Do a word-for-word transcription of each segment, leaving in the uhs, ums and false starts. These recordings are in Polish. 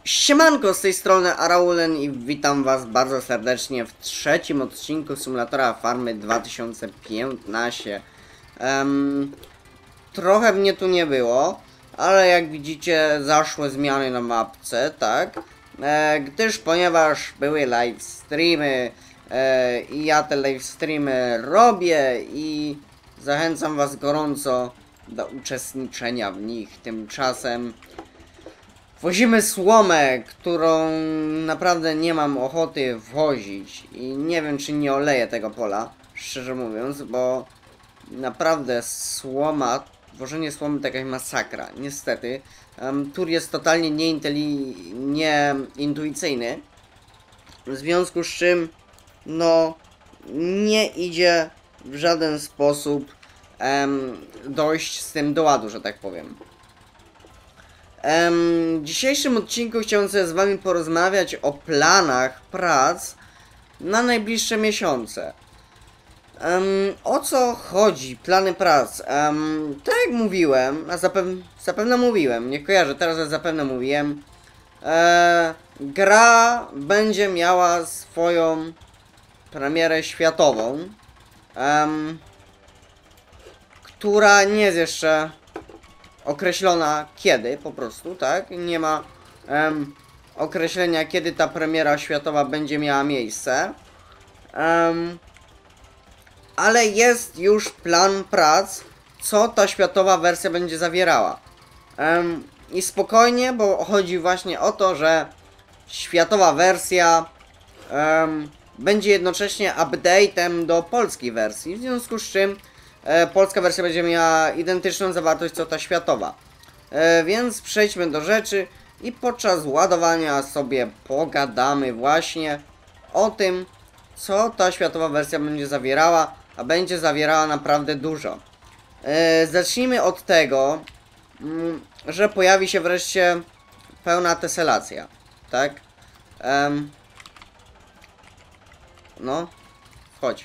Siemanko, z tej strony Araulen i witam was bardzo serdecznie w trzecim odcinku Symulatora Farmy dwa tysiące piętnaście. Um, trochę mnie tu nie było, ale jak widzicie zaszły zmiany na mapce, tak? E, gdyż ponieważ były live streamy e, i ja te live streamy robię i zachęcam was gorąco do uczestniczenia w nich. Tymczasem wozimy słomę, którą naprawdę nie mam ochoty wozić i nie wiem, czy nie oleję tego pola, szczerze mówiąc, bo naprawdę słoma, wożenie słomy to jakaś masakra, niestety. Um, tur jest totalnie nieintelli... nieintuicyjny, w związku z czym, no, nie idzie w żaden sposób um, dojść z tym do ładu, że tak powiem. W dzisiejszym odcinku chciałem sobie z wami porozmawiać o planach prac na najbliższe miesiące. Um, o co chodzi? Plany prac. Um, tak jak mówiłem, a zapewne, zapewne mówiłem, nie kojarzę, teraz zapewne mówiłem. E, gra będzie miała swoją premierę światową, um, która nie jest jeszcze określona kiedy, po prostu, tak? Nie ma um, określenia, kiedy ta premiera światowa będzie miała miejsce. Um, ale jest już plan prac, co ta światowa wersja będzie zawierała. Um, I spokojnie, bo chodzi właśnie o to, że światowa wersja um, będzie jednocześnie update'em do polskiej wersji, w związku z czym E, polska wersja będzie miała identyczną zawartość co ta światowa. E, więc przejdźmy do rzeczy i podczas ładowania sobie pogadamy właśnie o tym, co ta światowa wersja będzie zawierała, a będzie zawierała naprawdę dużo. E, zacznijmy od tego, mm, że pojawi się wreszcie pełna teselacja, tak? Um, no, chodź.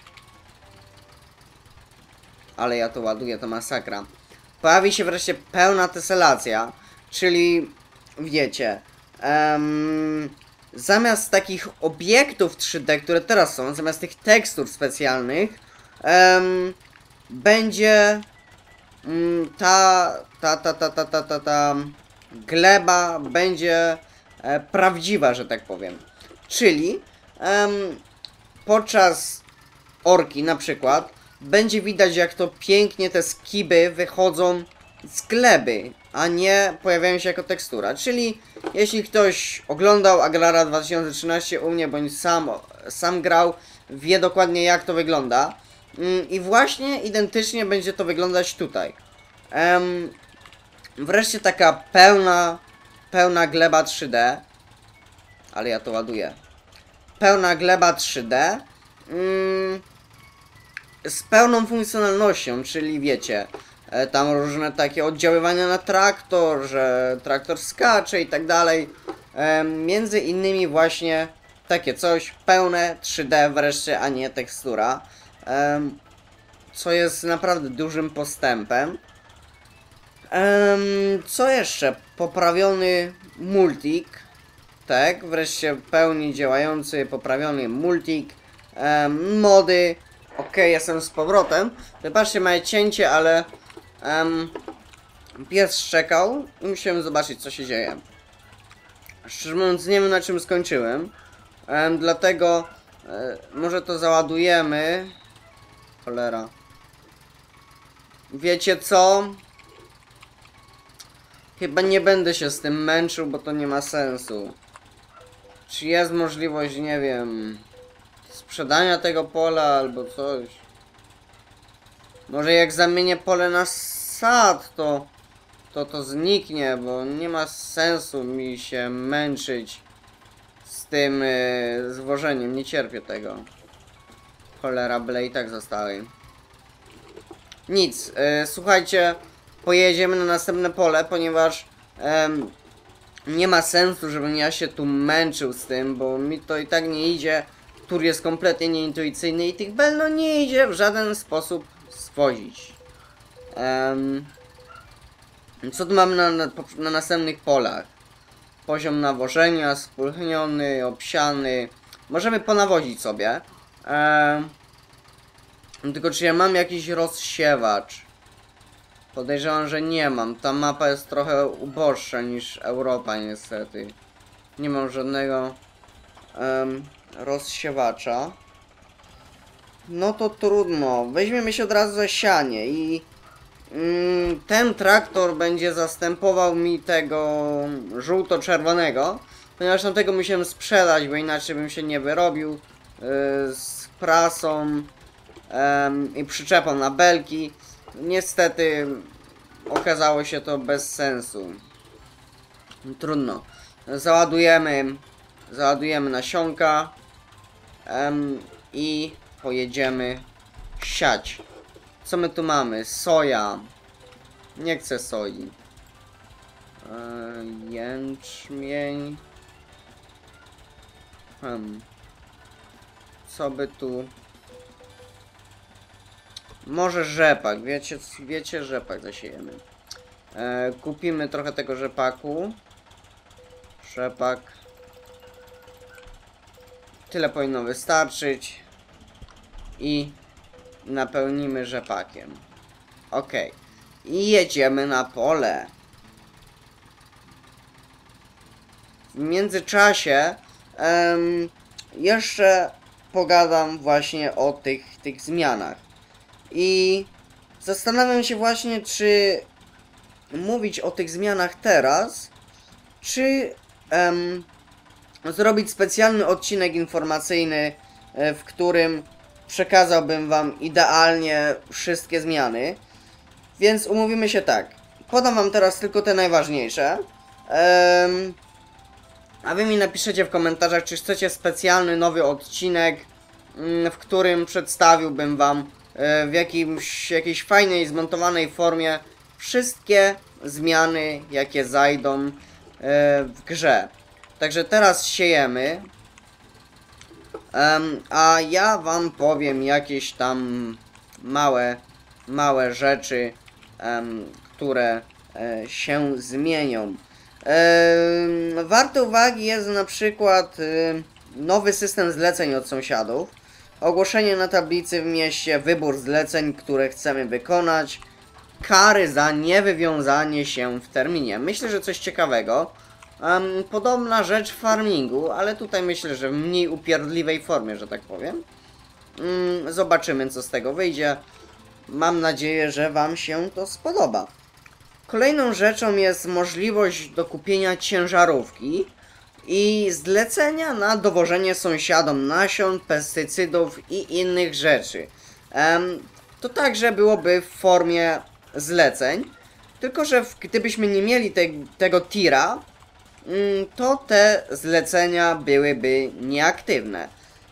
Ale ja to ładuję, to masakra. Pojawi się wreszcie pełna teselacja, czyli wiecie, um, zamiast takich obiektów trzy D, które teraz są, zamiast tych tekstur specjalnych, um, będzie um, ta, ta, ta, ta, ta, ta, ta, ta gleba będzie e, prawdziwa, że tak powiem. Czyli um, podczas orki na przykład będzie widać, jak to pięknie te skiby wychodzą z gleby, a nie pojawiają się jako tekstura. Czyli jeśli ktoś oglądał Agrara dwa tysiące trzynaście u mnie, bądź sam, sam grał, wie dokładnie, jak to wygląda. I właśnie identycznie będzie to wyglądać tutaj. Um, wreszcie taka pełna, pełna gleba trzy D. Ale ja to ładuję. Pełna gleba trzy D. Um, z pełną funkcjonalnością, czyli wiecie, e, tam różne takie oddziaływania na traktor, że traktor skacze i tak dalej. E, między innymi właśnie takie coś, pełne trzy D wreszcie, a nie tekstura. E, co jest naprawdę dużym postępem. E, co jeszcze? Poprawiony multik. Tak, wreszcie w pełni działający, poprawiony multik. E, mody. Okej, okay, jestem z powrotem. Wybaczcie moje cięcie, ale um, pies szczekał i musiałem zobaczyć, co się dzieje. Szczerze mówiąc, nie wiem, na czym skończyłem. Um, dlatego e, może to załadujemy. Cholera. Wiecie co? Chyba nie będę się z tym męczył, bo to nie ma sensu. Czy jest możliwość, nie wiem, sprzedania tego pola albo coś. Może jak zamienię pole na sad, to to to zniknie, bo nie ma sensu mi się męczyć z tym yy, zwożeniem. Nie cierpię tego. Cholera, byle i tak zostały. Nic, yy, słuchajcie, pojedziemy na następne pole, ponieważ yy, nie ma sensu, żebym ja się tu męczył z tym, bo mi to i tak nie idzie. Tur jest kompletnie nieintuicyjny i tych bel no nie idzie w żaden sposób swozić. Um, co tu mamy na, na, na następnych polach? poziom nawożenia, spulchniony, obsiany. Możemy ponawozić sobie. Eee, tylko czy ja mam jakiś rozsiewacz? Podejrzewam, że nie mam. Ta mapa jest trochę uboższa niż Europa niestety. Nie mam żadnego um, rozsiewacza. No to trudno. Weźmiemy się od razu za sianie i mm, ten traktor będzie zastępował mi tego żółto-czerwonego, ponieważ tamtego musiałem sprzedać, bo inaczej bym się nie wyrobił yy, z prasą yy, i przyczepą na belki. Niestety okazało się to bez sensu. Trudno. Załadujemy załadujemy nasionka um, i pojedziemy siać. Co my tu mamy? Soja. Nie chcę soi. Eee, jęczmień. Hmm. Co by tu... Może rzepak. Wiecie, wiecie rzepak zasiejemy. Eee, kupimy trochę tego rzepaku. Rzepak. Tyle powinno wystarczyć. I napełnimy rzepakiem. Ok. I jedziemy na pole. W międzyczasie um, jeszcze pogadam właśnie o tych, tych zmianach. I zastanawiam się właśnie, czy mówić o tych zmianach teraz, czy um, zrobić specjalny odcinek informacyjny, w którym przekazałbym wam idealnie wszystkie zmiany. Więc umówimy się tak. Podam wam teraz tylko te najważniejsze. Um, a wy mi napiszecie w komentarzach, czy chcecie specjalny nowy odcinek, w którym przedstawiłbym wam w jakimś, jakiejś fajnej, zmontowanej formie wszystkie zmiany, jakie zajdą w grze. Także teraz siejemy. Um, a ja wam powiem jakieś tam małe, małe rzeczy, um, które e, się zmienią. E, warte uwagi jest na przykład e, nowy system zleceń od sąsiadów, ogłoszenie na tablicy w mieście, wybór zleceń, które chcemy wykonać, kary za niewywiązanie się w terminie. Myślę, że coś ciekawego. Um, podobna rzecz w farmingu, ale tutaj myślę, że w mniej upierdliwej formie, że tak powiem. Um, zobaczymy, co z tego wyjdzie. Mam nadzieję, że wam się to spodoba. Kolejną rzeczą jest możliwość dokupienia ciężarówki i zlecenia na dowożenie sąsiadom nasion, pestycydów i innych rzeczy. Um, to także byłoby w formie zleceń, tylko że w, gdybyśmy nie mieli te, tego tira, to te zlecenia byłyby nieaktywne.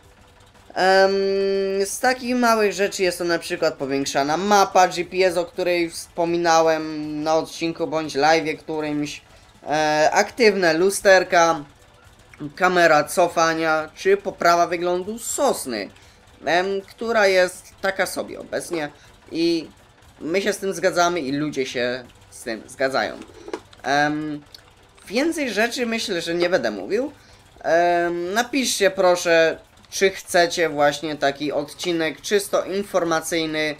Um, z takich małych rzeczy jest to na przykład powiększana mapa G P S, o której wspominałem na odcinku bądź live'ie którymś, e, aktywne lusterka, kamera cofania, czy poprawa wyglądu sosny, em, która jest taka sobie obecnie i my się z tym zgadzamy i ludzie się z tym zgadzają. Em, Więcej rzeczy myślę, że nie będę mówił. Ehm, napiszcie proszę, czy chcecie właśnie taki odcinek czysto informacyjny,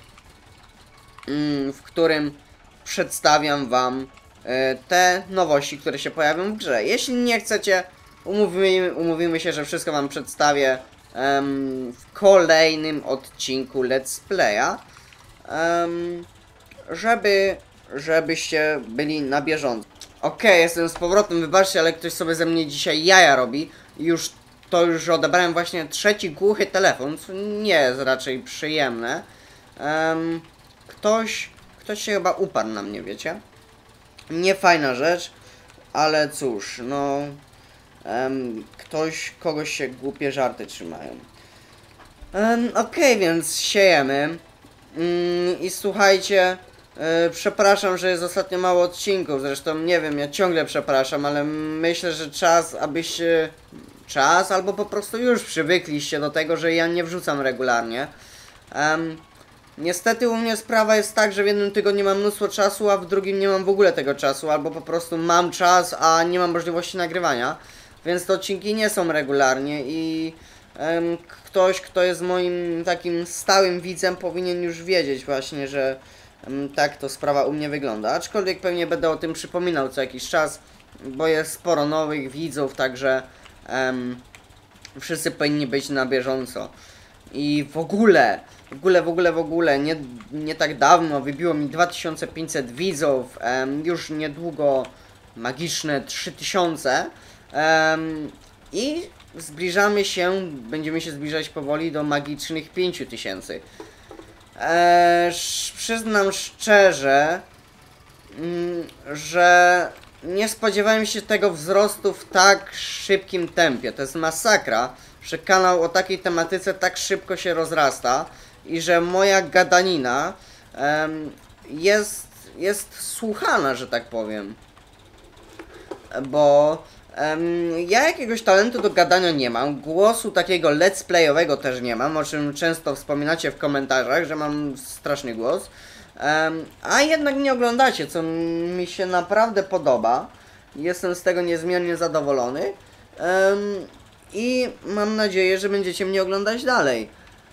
mm, w którym przedstawiam wam e, te nowości, które się pojawią w grze. Jeśli nie chcecie, umówimy, umówimy się, że wszystko wam przedstawię em, w kolejnym odcinku Let's Playa, em, żeby, żebyście byli na bieżąco. Okej, okay, jestem z powrotem, wybaczcie, ale ktoś sobie ze mnie dzisiaj jaja robi. Już to już odebrałem właśnie trzeci głuchy telefon, co nie jest raczej przyjemne. Um, ktoś, ktoś się chyba uparł na mnie, wiecie? Nie fajna rzecz, ale cóż, no... Um, ktoś, kogoś się głupie żarty trzymają. Um, Okej, okay, więc siejemy. Um, I słuchajcie... Yy, przepraszam, że jest ostatnio mało odcinków, zresztą nie wiem, ja ciągle przepraszam, ale myślę, że czas, abyście... Czas, albo po prostu już przywykliście do tego, że ja nie wrzucam regularnie. Um, Niestety u mnie sprawa jest tak, że w jednym tygodniu mam mnóstwo czasu, a w drugim nie mam w ogóle tego czasu, albo po prostu mam czas, a nie mam możliwości nagrywania, więc te odcinki nie są regularnie i em, ktoś, kto jest moim takim stałym widzem, powinien już wiedzieć właśnie, że em, tak to sprawa u mnie wygląda, aczkolwiek pewnie będę o tym przypominał co jakiś czas, bo jest sporo nowych widzów, także em, wszyscy powinni być na bieżąco. I w ogóle, w ogóle, w ogóle, w ogóle, nie, nie tak dawno wybiło mi dwa tysiące pięćset widzów, em, już niedługo magiczne trzy tysiące em, i zbliżamy się, będziemy się zbliżać powoli do magicznych pięć tysięcy. Eee, przyznam szczerze, mm, że nie spodziewałem się tego wzrostu w tak szybkim tempie. To jest masakra, że kanał o takiej tematyce tak szybko się rozrasta i że moja gadanina em, jest, jest słuchana, że tak powiem. Bo em, ja jakiegoś talentu do gadania nie mam, głosu takiego let's playowego też nie mam, o czym często wspominacie w komentarzach, że mam straszny głos. Um, a jednak nie oglądacie, co mi się naprawdę podoba. Jestem z tego niezmiernie zadowolony. Um, I mam nadzieję, że będziecie mnie oglądać dalej.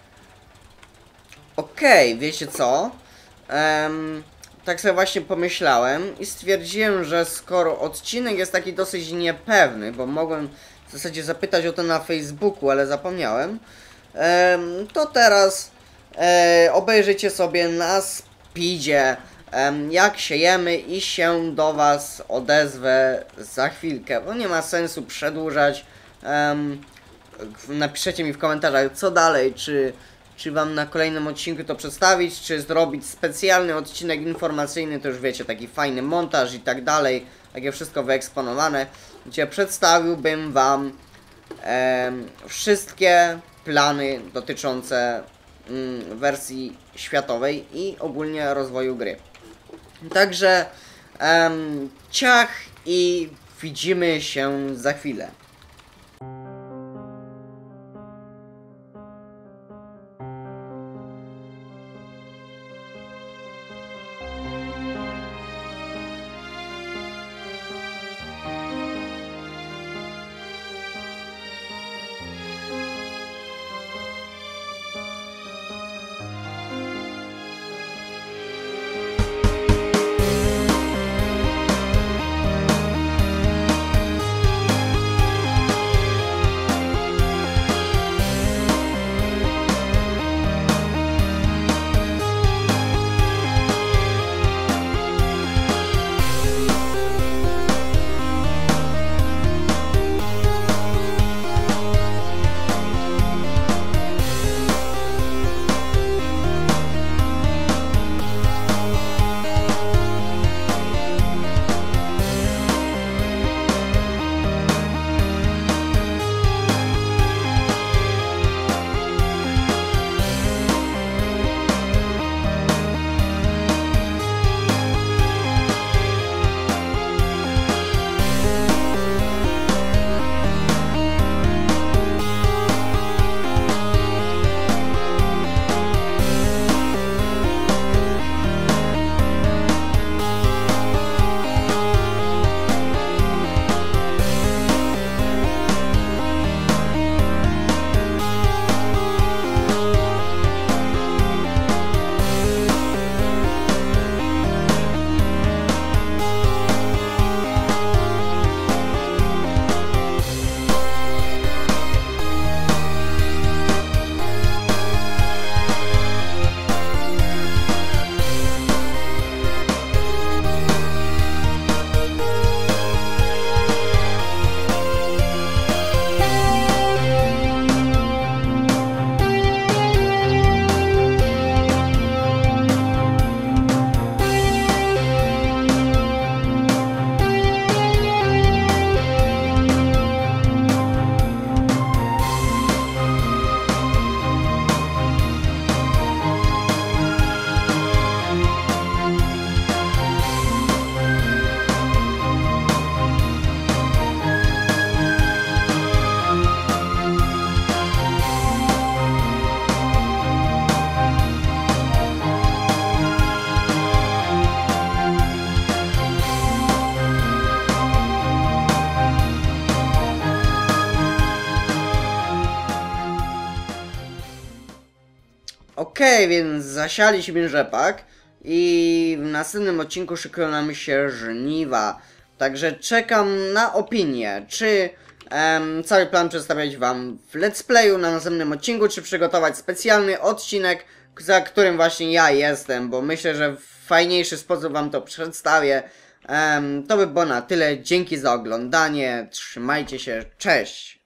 Okej, okay, wiecie co? Um, tak sobie właśnie pomyślałem i stwierdziłem, że skoro odcinek jest taki dosyć niepewny, bo mogłem w zasadzie zapytać o to na Facebooku, ale zapomniałem, um, to teraz um, obejrzyjcie sobie na Speedzie, um, jak siejemy i się do was odezwę za chwilkę, bo nie ma sensu przedłużać. Um, napiszecie mi w komentarzach co dalej, czy, czy wam na kolejnym odcinku to przedstawić, czy zrobić specjalny odcinek informacyjny, to już wiecie, taki fajny montaż i tak dalej, takie wszystko wyeksponowane, gdzie przedstawiłbym wam um, wszystkie plany dotyczące um, wersji światowej i ogólnie rozwoju gry. Także um, ciach i widzimy się za chwilę. Okej, więc zasialiśmy rzepak i w następnym odcinku szykują nam się żniwa. Także czekam na opinię, czy em, cały plan przedstawiać wam w let's playu na następnym odcinku, czy przygotować specjalny odcinek, za którym właśnie ja jestem, bo myślę, że w fajniejszy sposób wam to przedstawię. Um, to by było na tyle. Dzięki za oglądanie. Trzymajcie się. Cześć.